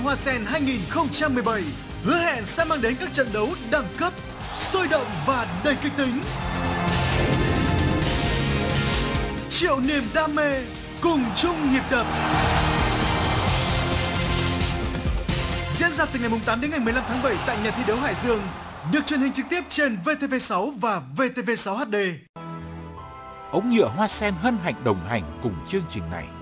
Hoa Sen 2017 hứa hẹn sẽ mang đến các trận đấu đẳng cấp, sôi động và đầy kịch tính. Triệu niềm đam mê cùng chung nhịp đập. Diễn ra từ ngày 8 đến ngày 15 tháng 7 tại nhà thi đấu Hải Dương, được truyền hình trực tiếp trên VTV6 và VTV6 HD. Ống nhựa Hoa Sen hân hạnh đồng hành cùng chương trình này.